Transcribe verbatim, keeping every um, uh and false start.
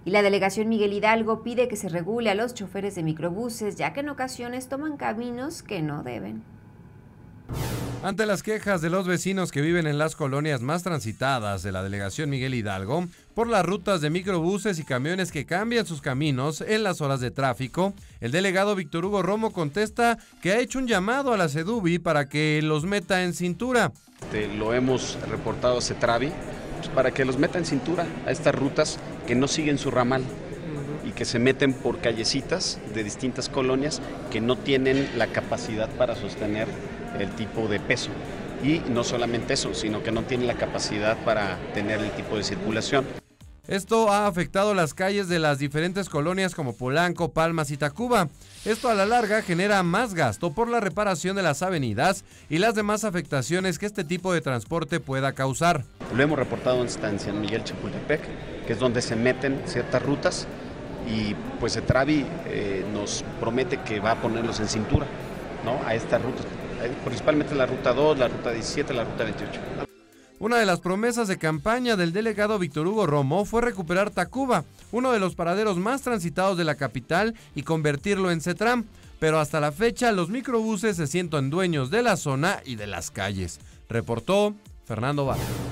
Y la delegación Miguel Hidalgo pide que se regule a los choferes de microbuses, ya que en ocasiones toman caminos que no deben. Ante las quejas de los vecinos que viven en las colonias más transitadas de la delegación Miguel Hidalgo por las rutas de microbuses y camiones que cambian sus caminos en las horas de tráfico, el delegado Víctor Hugo Romo contesta que ha hecho un llamado a la SEDUBI para que los meta en cintura. Este, lo hemos reportado a CETRAVI pues, para que los meta en cintura a estas rutas que no siguen su ramal y que se meten por callecitas de distintas colonias que no tienen la capacidad para sostener el tipo de peso. Y no solamente eso, sino que no tienen la capacidad para tener el tipo de circulación. Esto ha afectado las calles de las diferentes colonias como Polanco, Palmas y Tacuba. Esto a la larga genera más gasto por la reparación de las avenidas y las demás afectaciones que este tipo de transporte pueda causar. Lo hemos reportado en San Miguel Chapultepec, que es donde se meten ciertas rutas y pues CETRAVI eh, nos promete que va a ponerlos en cintura, ¿no? A estas rutas, principalmente la ruta dos, la ruta diecisiete, la ruta veintiocho. Una de las promesas de campaña del delegado Víctor Hugo Romo fue recuperar Tacuba, uno de los paraderos más transitados de la capital, y convertirlo en CETRAM, pero hasta la fecha los microbuses se sienten dueños de la zona y de las calles. Reportó Fernando Vargas.